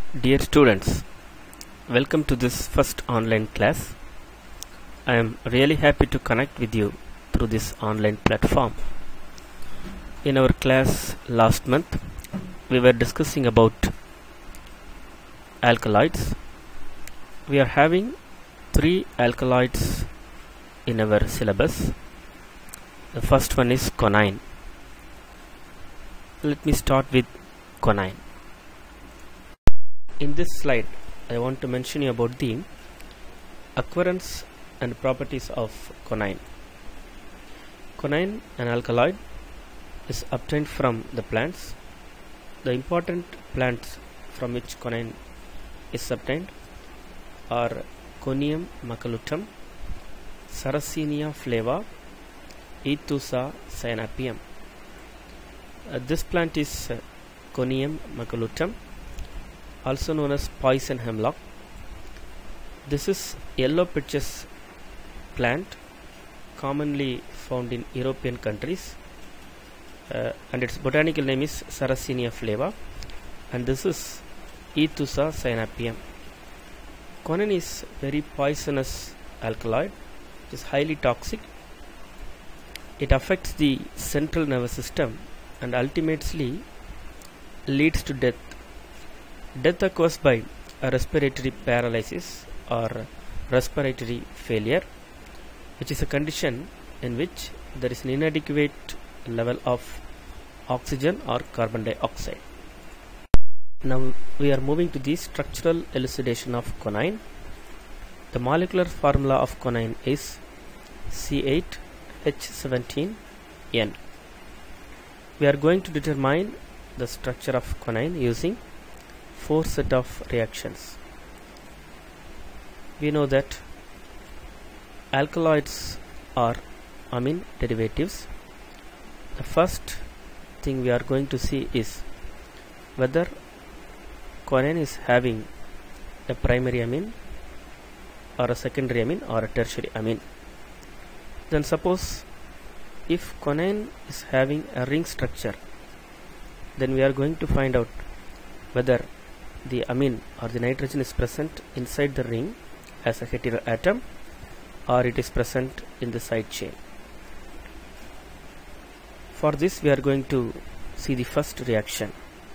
Dear students, welcome to this first online class. I am really happy to connect with you through this online platform. In our class last month, we were discussing about alkaloids. We are having 3 alkaloids in our syllabus. The first one is quinine. Let me start with quinine. In this slide, I want to mention you about the occurrence and properties of quinine. Quinine, an alkaloid, is obtained from the plants. The important plants from which quinine is obtained are Conium maculatum, Sarracenia flava, Aethusa cyanapium. This plant is Conium maculatum, also known as poison hemlock. This is yellow pitches plant commonly found in European countries, and its botanical name is Sarracenia flava, and this is Aethusa cyanapium. Quinine is very poisonous alkaloid. It is highly toxic. It affects the central nervous system and ultimately leads to death. Death occurs by a respiratory paralysis or respiratory failure, which is a condition in which there is an inadequate level of oxygen or carbon dioxide. Now we are moving to the structural elucidation of quinine. The molecular formula of quinine is C8H17N. We are going to determine the structure of quinine using 4 set of reactions. We know that alkaloids are amine derivatives. The first thing we are going to see is whether quinine is having a primary amine or a secondary amine or a tertiary amine. Then suppose if quinine is having a ring structure, then we are going to find out whether the amine or the nitrogen is present inside the ring as a heteroatom or it is present in the side chain. For this we are going to see the first reaction.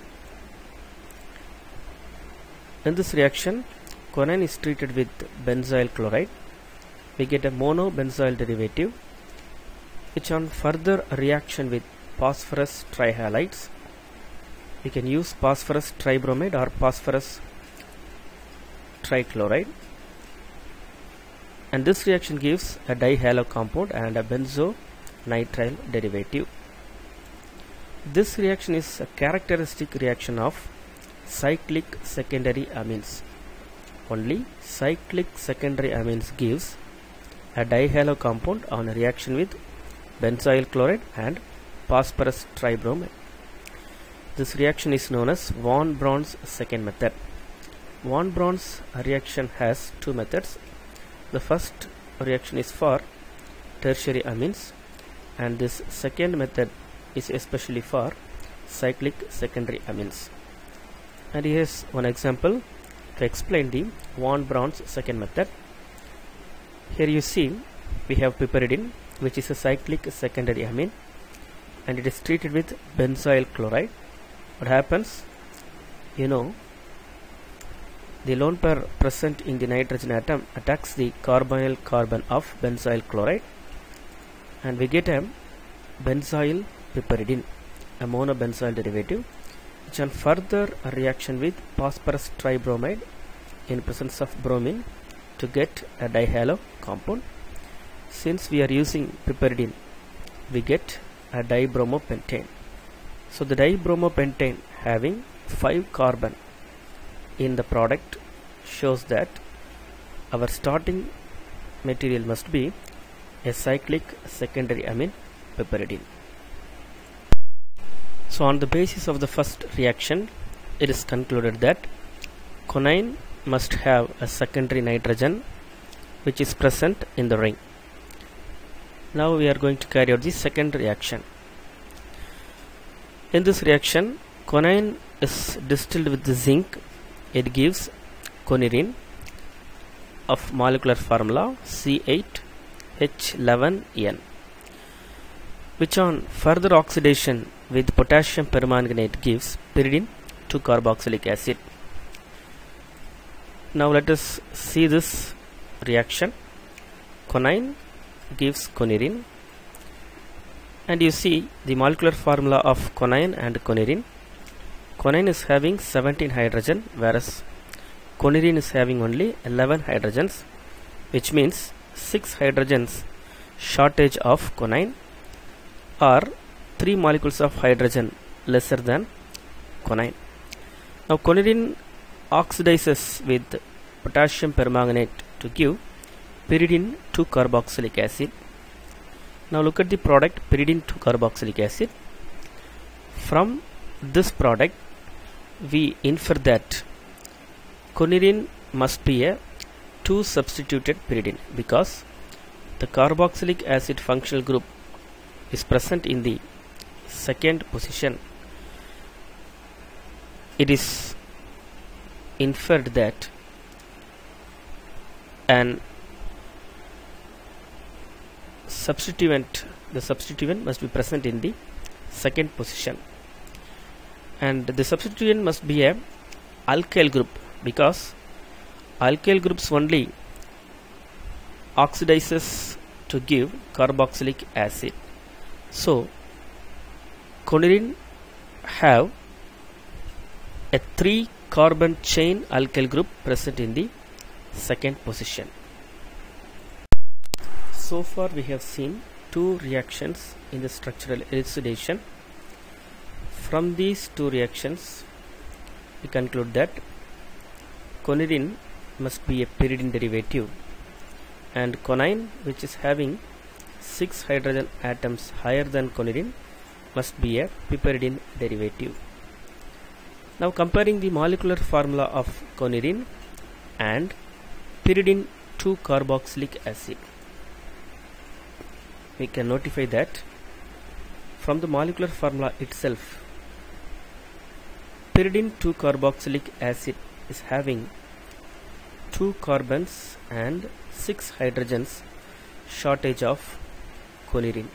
In this reaction, quinine is treated with benzyl chloride. We get a monobenzyl derivative which on further reaction with phosphorus trihalides, we can use phosphorus tribromide or phosphorus trichloride, and this reaction gives a dihalo compound and a benzonitrile derivative. This reaction is a characteristic reaction of cyclic secondary amines. Only cyclic secondary amines gives a dihalo compound on a reaction with benzyl chloride and phosphorus tribromide. This reaction is known as von Braun's second method. Von Braun's reaction has 2 methods. The first reaction is for tertiary amines, and this second method is especially for cyclic secondary amines. And here is one example to explain the von Braun's second method. Here you see we have piperidine, which is a cyclic secondary amine, and it is treated with benzyl chloride. What happens? You know, the lone pair present in the nitrogen atom attacks the carbonyl carbon of benzyl chloride, and we get a benzyl piperidine, a monobenzyl derivative, which on further reaction with phosphorus tribromide in presence of bromine to get a dihalo compound. Since we are using piperidine, we get a dibromopentane. So the dibromopentane having 5 carbon in the product shows that our starting material must be a cyclic secondary amine, piperidine. So on the basis of the first reaction, it is concluded that quinine must have a secondary nitrogen which is present in the ring. Now we are going to carry out the second reaction. In this reaction, quinine is distilled with the zinc it gives conirine of molecular formula C8H11N, which on further oxidation with potassium permanganate gives pyridine 2-carboxylic acid. Now let us see this reaction. Conine gives conirine, and you see the molecular formula of conine and conirine. Conine is having 17 hydrogen, whereas conirine is having only 11 hydrogens, which means 6 hydrogens shortage of conine, or 3 molecules of hydrogen lesser than conine. Now conirine oxidizes with potassium permanganate to give pyridine 2-carboxylic acid. Now look at the product pyridine 2-carboxylic acid. From this product we infer that conirine must be a 2-substituted pyridine, because the carboxylic acid functional group is present in the second position. It is inferred that the substituent must be present in the second position, and the substituent must be a alkyl group, because alkyl groups only oxidizes to give carboxylic acid. So conirine have a 3-carbon chain alkyl group present in the second position. So far we have seen 2 reactions in the structural elucidation. From these 2 reactions we conclude that conirine must be a pyridine derivative, and conine, which is having 6 hydrogen atoms higher than conirine, must be a piperidine derivative. Now comparing the molecular formula of conirine and pyridine 2-carboxylic acid, we can notify that from the molecular formula itself, pyridine 2-carboxylic acid is having 2 carbons and 6 hydrogens shortage of conirine.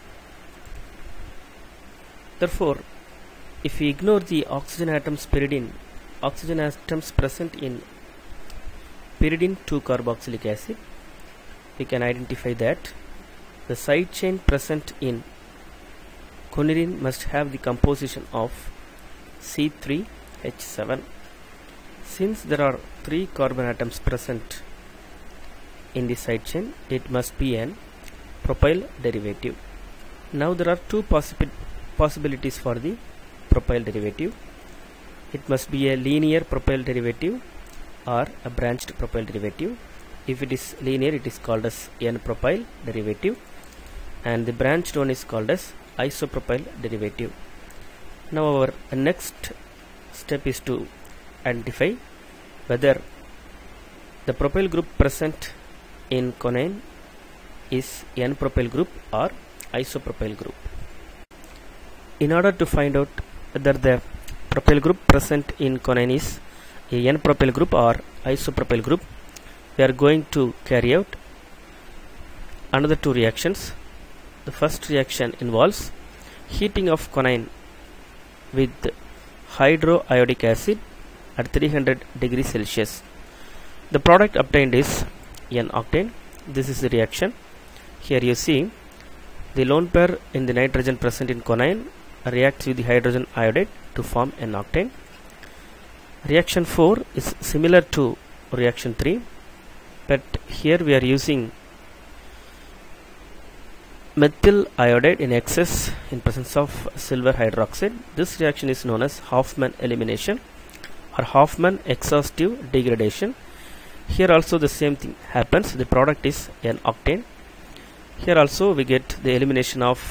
Therefore, if we ignore the oxygen atoms present in pyridine 2-carboxylic acid, we can identify that the side chain present in conirine must have the composition of C3H7. Since there are 3 carbon atoms present in the side chain, it must be an propyl derivative. Now there are 2 possibilities for the propyl derivative. It must be a linear propyl derivative or a branched propyl derivative. If it is linear, it is called as N-propyl derivative, and the branched one is called as isopropyl derivative. Now our next step is to identify whether the propyl group present in conine is N-propyl group or isopropyl group. In order to find out whether the propyl group present in conine is a N-propyl group or isopropyl group, we are going to carry out another 2 reactions. The first reaction involves heating of conine with hydroiodic acid at 300 degrees Celsius. The product obtained is N-octane. This is the reaction. Here you see the lone pair in the nitrogen present in conine reacts with the hydrogen iodide to form N-octane. Reaction 4 is similar to reaction 3, but here we are using methyl iodide in excess in presence of silver hydroxide. This reaction is known as Hofmann elimination or Hofmann exhaustive degradation. Here also the same thing happens. The product is N-octane. Here also we get the elimination of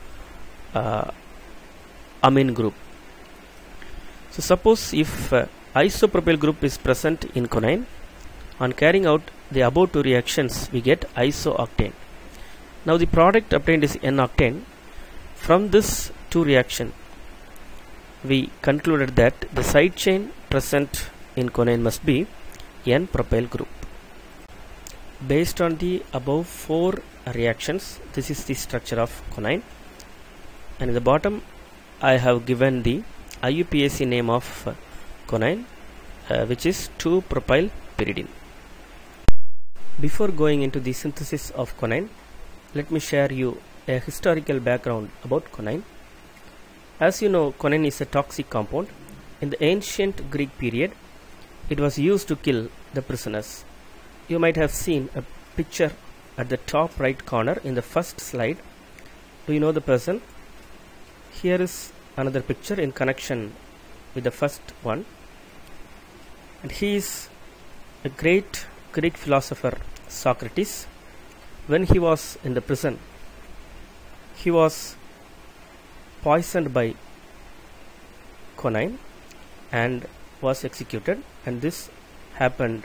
amine group. So suppose if isopropyl group is present in conine, on carrying out the above 2 reactions we get isooctane. Now the product obtained is N-octane. From this 2 reaction we concluded that the side chain present in conine must be N-propyl group. Based on the above 4 reactions, this is the structure of conine, and in the bottom I have given the IUPAC name of conine, which is 2-propyl pyridine. Before going into the synthesis of conine, let me share you a historical background about conine. As you know, conine is a toxic compound. In the ancient Greek period, it was used to kill the prisoners. You might have seen a picture at the top right corner in the first slide. Do you know the person? Here is another picture in connection with the first one. And he is a great Greek philosopher, Socrates. When he was in the prison, he was poisoned by conine and was executed, and this happened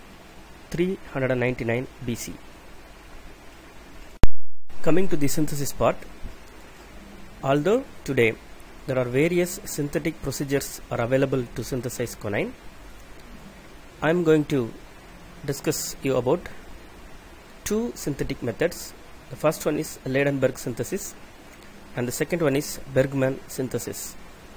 399 BC. Coming to the synthesis part, although today there are various synthetic procedures are available to synthesize conine, I am going to discuss you about 2 synthetic methods. The first one is Ladenburg synthesis and the second one is Bergman synthesis.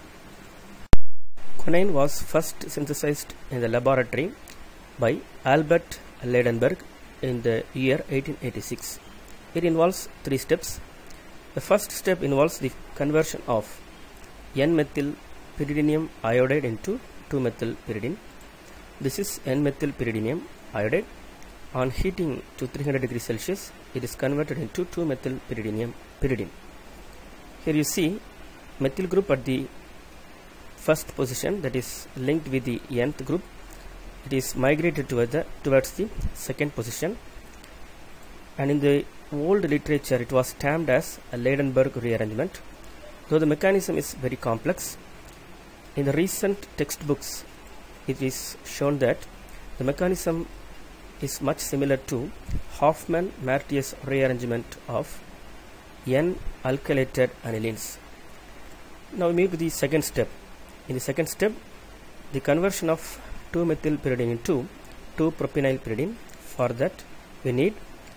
Conine was first synthesized in the laboratory by Albert Ladenburg in the year 1886. It involves 3 steps. The first step involves the conversion of N-methyl pyridinium iodide into 2-methyl pyridine. This is N-methyl pyridinium iodide. On heating to 300 degrees Celsius, it is converted into 2-methyl pyridine. Here you see methyl group at the first position, that is linked with the nth group. It is migrated towards the second position, and in the old literature it was termed as a Ladenburg rearrangement, though the mechanism is very complex. In the recent textbooks it is shown that the mechanism is much similar to Hoffmann-Martius rearrangement of N-alkylated anilines. Now we move to the second step. In the second step, the conversion of 2-methyl pyridine into 2-propyl pyridine. For that, we need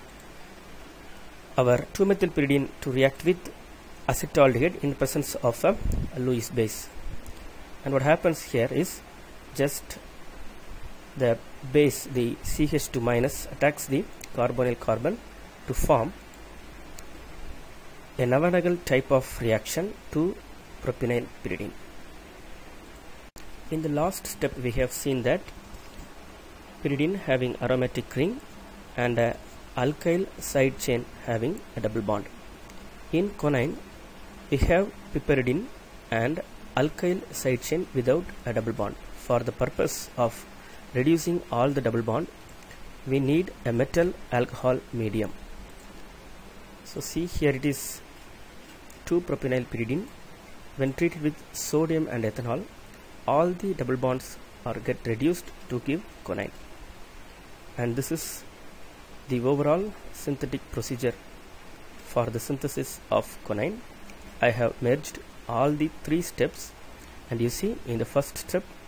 our 2-methyl pyridine to react with acetaldehyde in presence of a Lewis base. And what happens here is just the base, the CH2 minus, attacks the carbonyl carbon to form a Navier-Stokes type of reaction to propyl pyridine. In the last step, we have seen that pyridine having aromatic ring and a alkyl side chain having a double bond. In conine, we have piperidine and alkyl side chain without a double bond. For the purpose of reducing all the double bond, we need a metal alcohol medium. So see, here it is 2-propyl pyridine. When treated with sodium and ethanol, all the double bonds are get reduced to give conine. And this is the overall synthetic procedure for the synthesis of conine. I have merged all the 3 steps, and you see in the first step